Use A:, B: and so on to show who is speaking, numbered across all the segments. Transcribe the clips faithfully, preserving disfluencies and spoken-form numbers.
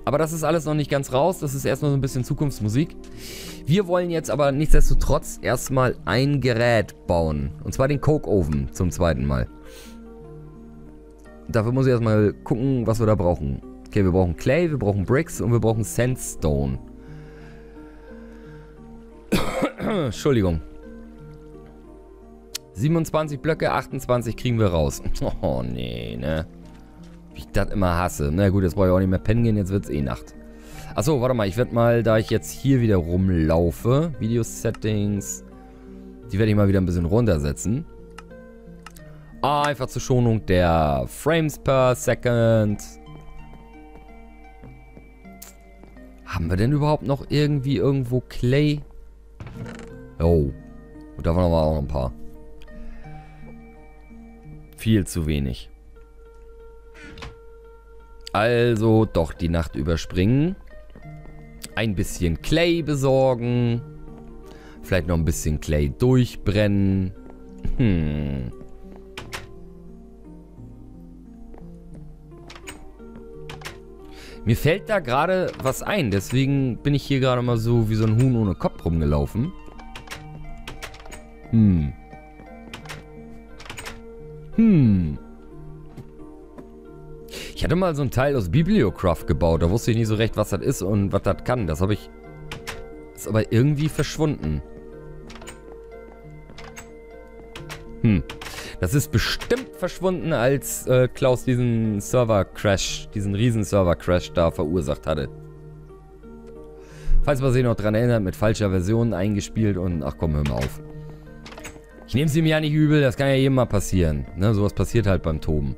A: Aber das ist alles noch nicht ganz raus. Das ist erstmal so ein bisschen Zukunftsmusik. Wir wollen jetzt aber nichtsdestotrotz erstmal ein Gerät bauen. Und zwar den Coke Oven zum zweiten Mal. Dafür muss ich erstmal gucken, was wir da brauchen. Okay, wir brauchen Clay, wir brauchen Bricks und wir brauchen Sandstone. Entschuldigung. siebenundzwanzig Blöcke, achtundzwanzig kriegen wir raus. Oh, nee, ne? Wie ich das immer hasse. Na gut, jetzt brauche ich auch nicht mehr pennen gehen, jetzt wird es eh Nacht. Achso, warte mal, ich werde mal, da ich jetzt hier wieder rumlaufe, Video-Settings, die werde ich mal wieder ein bisschen runtersetzen. Ah, einfach zur Schonung der Frames per Second. Haben wir denn überhaupt noch irgendwie irgendwo Clay? Oh. Und da waren aber auch noch ein paar. Viel zu wenig. Also doch die Nacht überspringen. Ein bisschen Clay besorgen. Vielleicht noch ein bisschen Clay durchbrennen. Hm. Mir fällt da gerade was ein. Deswegen bin ich hier gerade mal so wie so ein Huhn ohne Kopf rumgelaufen. Hm. Hm. Ich hatte mal so ein Teil aus Bibliocraft gebaut. Da wusste ich nicht so recht, was das ist und was das kann. Das habe ich... Ist aber irgendwie verschwunden. Hm. Das ist bestimmt verschwunden, als äh, Klaus diesen Server-Crash, diesen Riesen-Server-Crash da verursacht hatte. Falls man sich noch dran erinnert, mit falscher Version eingespielt und... Ach komm, hör mal auf. Ich nehme es ihm ja nicht übel, das kann ja jedem mal passieren. Ne, sowas passiert halt beim Toben.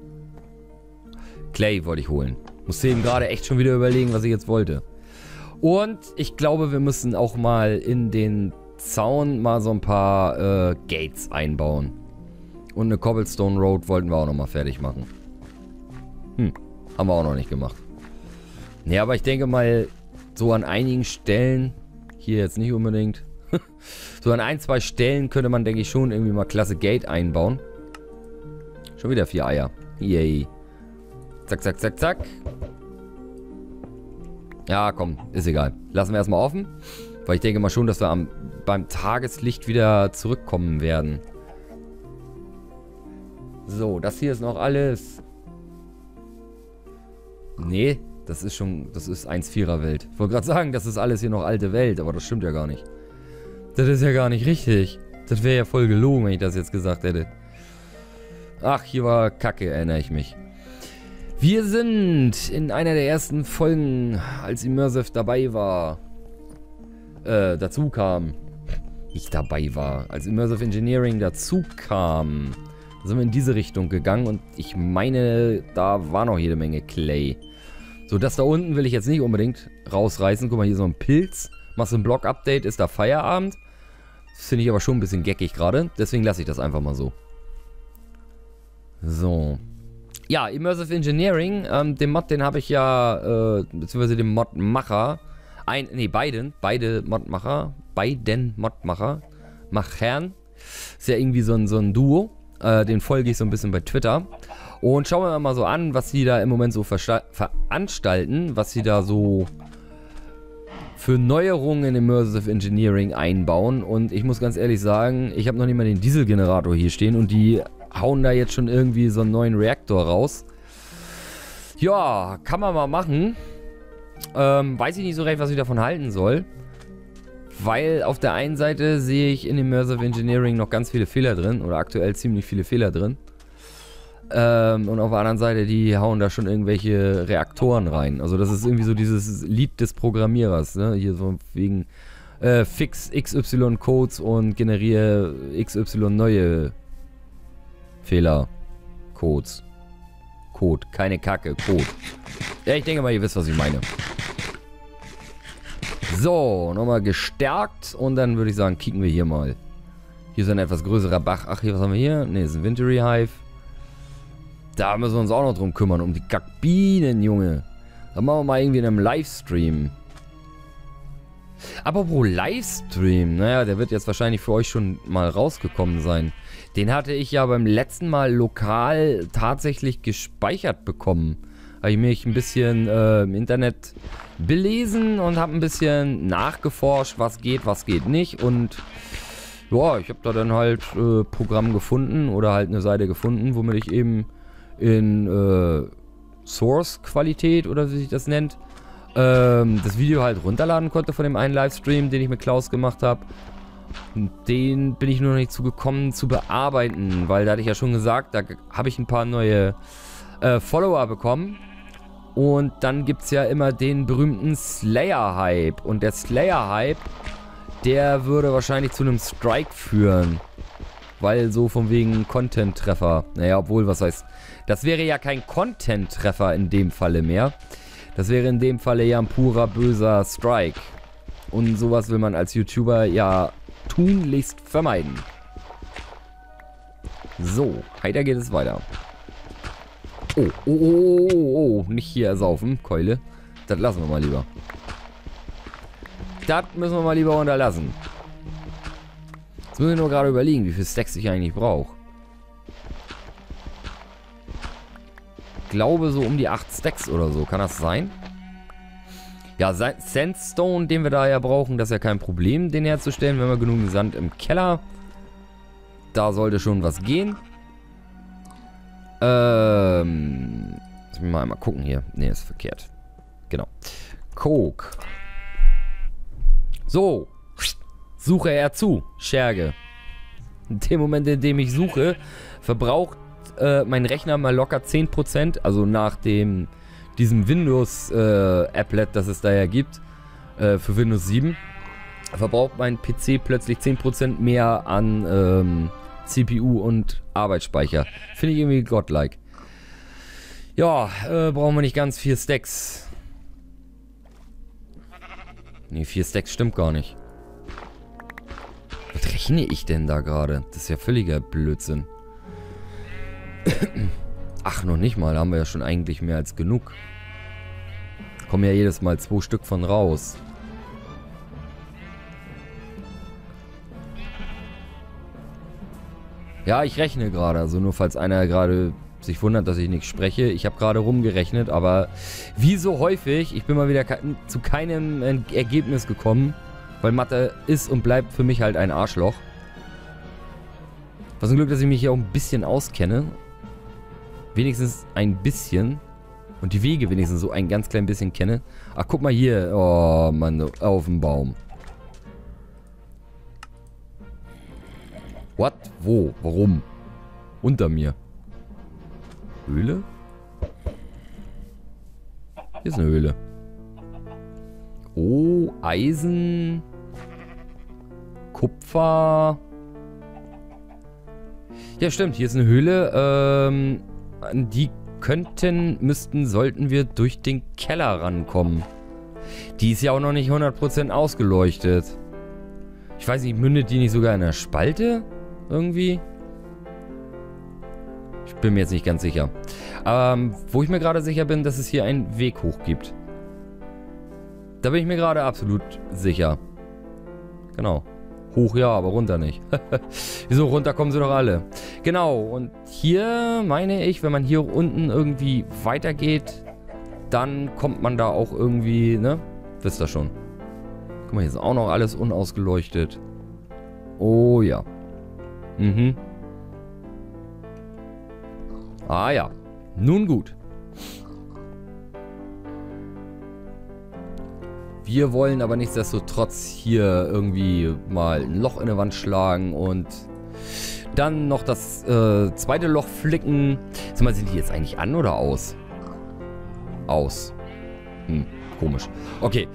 A: Clay wollte ich holen. Musste eben gerade echt schon wieder überlegen, was ich jetzt wollte. Und ich glaube, wir müssen auch mal in den Zaun mal so ein paar äh, Gates einbauen. Und eine Cobblestone Road wollten wir auch nochmal fertig machen. Hm, haben wir auch noch nicht gemacht. Ne, aber ich denke mal, so an einigen Stellen, hier jetzt nicht unbedingt, so an ein, zwei Stellen könnte man, denke ich, schon irgendwie mal klasse Gate einbauen. Schon wieder vier Eier. Yay. Zack, zack, zack, zack. Ja, komm, ist egal. Lassen wir erstmal offen. Weil ich denke mal schon, dass wir am, beim Tageslicht wieder zurückkommen werden. So, das hier ist noch alles. Nee, das ist schon, das ist eins Komma vierer Welt. Ich wollte gerade sagen, das ist alles hier noch alte Welt, aber das stimmt ja gar nicht. Das ist ja gar nicht richtig. Das wäre ja voll gelogen, wenn ich das jetzt gesagt hätte. Ach, hier war Kacke, erinnere ich mich. Wir sind in einer der ersten Folgen, als Immersive dabei war, äh, dazu kam. Nicht dabei war, als Immersive Engineering dazu kam, sind wir in diese Richtung gegangen und ich meine, da war noch jede Menge Clay. So, das da unten will ich jetzt nicht unbedingt rausreißen. Guck mal, hier so ein Pilz. Machst du ein Block-Update, ist da Feierabend. Das finde ich aber schon ein bisschen geckig gerade. Deswegen lasse ich das einfach mal so. So. Ja, Immersive Engineering, ähm, den Mod, den habe ich ja, äh, beziehungsweise den Modmacher, ein, nee, beiden, beide Modmacher, beiden Modmacher, Machern, ist ja irgendwie so ein, so ein Duo, äh, den folge ich so ein bisschen bei Twitter und schauen wir mal so an, was sie da im Moment so veranstalten, was sie da so für Neuerungen in Immersive Engineering einbauen und ich muss ganz ehrlich sagen, ich habe noch nicht mal den Dieselgenerator hier stehen und die hauen da jetzt schon irgendwie so einen neuen Reaktor raus. Ja, kann man mal machen. Ähm, weiß ich nicht so recht, was ich davon halten soll. Weil auf der einen Seite sehe ich in Immersive Engineering noch ganz viele Fehler drin. Oder aktuell ziemlich viele Fehler drin. Ähm, und auf der anderen Seite, die hauen da schon irgendwelche Reaktoren rein. Also das ist irgendwie so dieses Lied des Programmierers. Ne? Hier so wegen äh, fix X Y Codes und generiere X Y neue Fehler. Codes. Code. Keine Kacke. Code. Ja, ich denke mal, ihr wisst, was ich meine. So, nochmal gestärkt. Und dann würde ich sagen, kicken wir hier mal. Hier ist ein etwas größerer Bach. Ach, hier, was haben wir hier? Ne, das ist ein Wintry Hive. Da müssen wir uns auch noch drum kümmern. Um die Kackbienen, Junge. Dann machen wir mal irgendwie in einem Livestream. Apropos Livestream. Naja, der wird jetzt wahrscheinlich für euch schon mal rausgekommen sein. Den hatte ich ja beim letzten Mal lokal tatsächlich gespeichert bekommen. habe ich mich ein bisschen äh, im Internet belesen und habe ein bisschen nachgeforscht, was geht, was geht nicht. Und ja, ich habe da dann halt äh, Programm gefunden oder halt eine Seite gefunden, womit ich eben in äh, Source-Qualität oder wie sich das nennt, ähm, das Video halt runterladen konnte von dem einen Livestream, den ich mit Klaus gemacht habe. Den bin ich nur noch nicht zugekommen zu bearbeiten, weil da hatte ich ja schon gesagt, da habe ich ein paar neue äh, Follower bekommen. Und dann gibt es ja immer den berühmten Slayer-Hype. Und der Slayer-Hype, der würde wahrscheinlich zu einem Strike führen. Weil so von wegen Content-Treffer. Naja, obwohl, was heißt... Das wäre ja kein Content-Treffer in dem Falle mehr. Das wäre in dem Falle ja ein purer, böser Strike. Und sowas will man als YouTuber ja tunlichst vermeiden. So, weiter geht es weiter. Oh, oh, oh, oh, oh, nicht hier ersaufen, Keule. Das lassen wir mal lieber. Das müssen wir mal lieber unterlassen. Jetzt muss ich nur gerade überlegen, wie viel Stacks ich eigentlich brauche. Ich glaube so um die acht Stacks oder so. Kann das sein? Ja, Sandstone, den wir da ja brauchen, das ist ja kein Problem, den herzustellen. Wir haben ja genug Sand im Keller. Da sollte schon was gehen. Ähm... Lass mich mal einmal gucken hier. Ne, ist verkehrt. Genau. Coke. So. Suche er zu. Scherge. In dem Moment, in dem ich suche, verbraucht äh, mein Rechner mal locker zehn Prozent. Also nach dem... diesem Windows-Applet, äh, das es da ja gibt, äh, für Windows sieben, verbraucht mein P C plötzlich zehn Prozent mehr an ähm, C P U und Arbeitsspeicher. Finde ich irgendwie godlike. Ja, äh, brauchen wir nicht ganz vier Stacks. Ne, vier Stacks stimmt gar nicht. Was rechne ich denn da gerade? Das ist ja völliger Blödsinn. Ach, noch nicht mal. Da haben wir ja schon eigentlich mehr als genug. Kommen ja jedes Mal zwei Stück von raus. Ja, ich rechne gerade. Also nur falls einer gerade sich wundert, dass ich nicht spreche. Ich habe gerade rumgerechnet, aber wie so häufig, ich bin mal wieder ke- zu keinem Ergebnis gekommen. Weil Mathe ist und bleibt für mich halt ein Arschloch. Was ein Glück, dass ich mich hier auch ein bisschen auskenne. Wenigstens ein bisschen. Und die Wege wenigstens so ein ganz klein bisschen kenne. Ach, guck mal hier. Oh, Mann, auf dem Baum. What? Wo? Warum? Unter mir. Höhle? Hier ist eine Höhle. Oh, Eisen. Kupfer. Ja, stimmt. Hier ist eine Höhle. Ähm... An die könnten, müssten, sollten wir durch den Keller rankommen. Die ist ja auch noch nicht hundert Prozent ausgeleuchtet. Ich weiß nicht, mündet die nicht sogar in der Spalte? Irgendwie? Ich bin mir jetzt nicht ganz sicher. Ähm, wo ich mir gerade sicher bin, dass es hier einen Weg hoch gibt. Da bin ich mir gerade absolut sicher. Genau. Hoch ja, aber runter nicht. Wieso, runter kommen sie doch alle. Genau, und hier meine ich, wenn man hier unten irgendwie weitergeht, dann kommt man da auch irgendwie, ne? Wisst ihr schon. Guck mal, hier ist auch noch alles unausgeleuchtet. Oh ja. Mhm. Ah ja. Nun gut. Wir wollen aber nichtsdestotrotz hier irgendwie mal ein Loch in der Wand schlagen und dann noch das äh, zweite Loch flicken. Sag mal, sind die jetzt eigentlich an oder aus? Aus. Hm, komisch. Okay.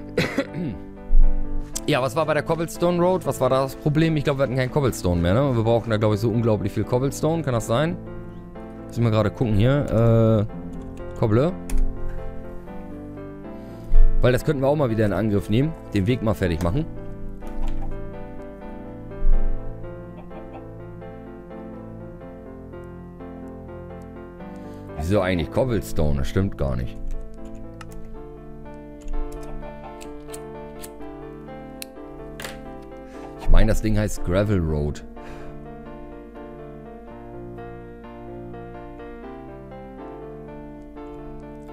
A: Ja, was war bei der Cobblestone Road? Was war da das Problem? Ich glaube, wir hatten keinen Cobblestone mehr, ne? Wir brauchen da, glaube ich, so unglaublich viel Cobblestone. Kann das sein? Müssen wir gerade gucken hier. Äh, Cobble. Weil das könnten wir auch mal wieder in Angriff nehmen. Den Weg mal fertig machen. Wieso eigentlich Cobblestone? Das stimmt gar nicht. Ich meine, das Ding heißt Gravel Road.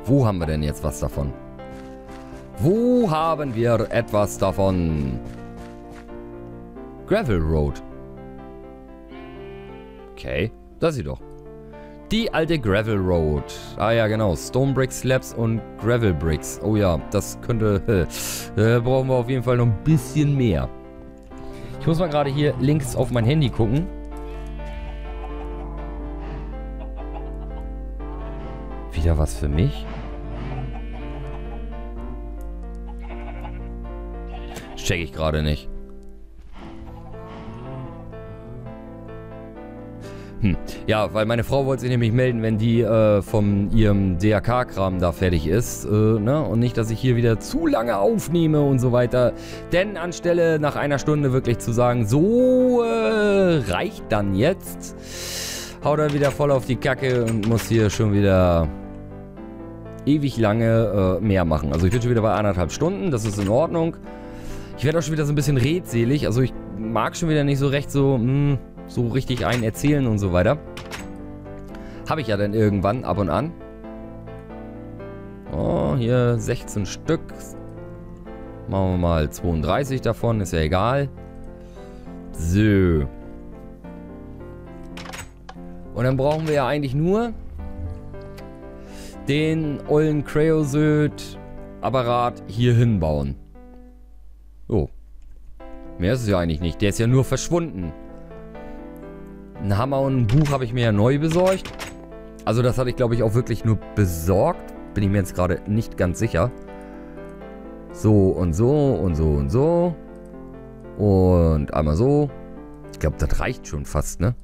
A: Wo haben wir denn jetzt was davon? Wo haben wir etwas davon? Gravel Road. Okay, das sie doch. Die alte Gravel Road. Ah ja, genau. Stone Brick Slabs und Gravel Bricks. Oh ja, das könnte... Äh, brauchen wir auf jeden Fall noch ein bisschen mehr. Ich muss mal gerade hier links auf mein Handy gucken. Wieder was für mich? Check ich gerade nicht. Hm. Ja, weil meine Frau wollte sich nämlich melden, wenn die äh, von ihrem D R K-Kram da fertig ist. Äh, ne? Und nicht, dass ich hier wieder zu lange aufnehme und so weiter. Denn anstelle nach einer Stunde wirklich zu sagen, so äh, reicht dann jetzt, haut er wieder voll auf die Kacke und muss hier schon wieder ewig lange äh, mehr machen. Also ich bin schon wieder bei anderthalb Stunden, das ist in Ordnung. Ich werde auch schon wieder so ein bisschen redselig. Also ich mag schon wieder nicht so recht so... Mh, so richtig einen erzählen und so weiter. Habe ich ja dann irgendwann ab und an. Oh, hier sechzehn Stück. Machen wir mal zweiunddreißig davon, ist ja egal. So. Und dann brauchen wir ja eigentlich nur den ollen Creosote-Apparat hier hinbauen. Oh. Mehr ist es ja eigentlich nicht. Der ist ja nur verschwunden. Ein Hammer und ein Buch habe ich mir ja neu besorgt. Also das hatte ich, glaube ich, auch wirklich nur besorgt. Bin ich mir jetzt gerade nicht ganz sicher. So und so und so und so. Und einmal so. Ich glaube, das reicht schon fast, ne?